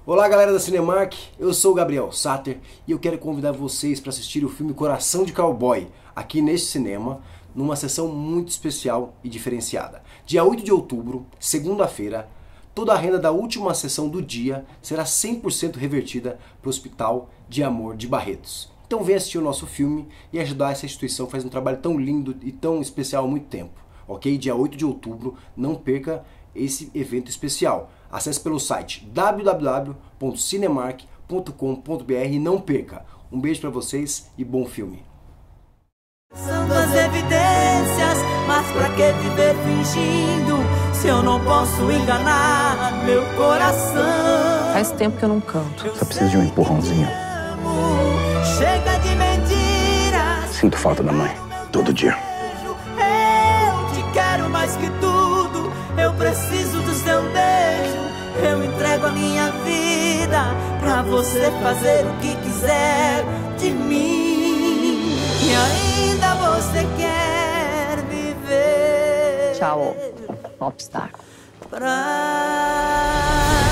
Olá galera da Cinemark, eu sou o Gabriel Satter e eu quero convidar vocês para assistir o filme Coração de Cowboy, aqui neste cinema, numa sessão muito especial e diferenciada. Dia 8 de outubro, segunda-feira, toda a renda da última sessão do dia será 100% revertida para o Hospital de Amor de Barretos. Então venha assistir o nosso filme e ajudar essa instituição que faz um trabalho tão lindo e tão especial há muito tempo. Ok? Dia 8 de outubro, não perca esse evento especial. Acesse pelo site www.cinemark.com.br e não perca. Um beijo pra vocês e bom filme. São as evidências, mas pra que viver fingindo se eu não posso enganar meu coração? Faz tempo que eu não canto. Só preciso de um empurrãozinho. Chega de mentiras. Sinto falta da mãe, todo dia. Eu te quero mais que tudo. Eu preciso do seu beijo. Eu entrego a minha vida pra você fazer o que quiser de mim. E ainda você quer viver. Tchau, popstar. Pra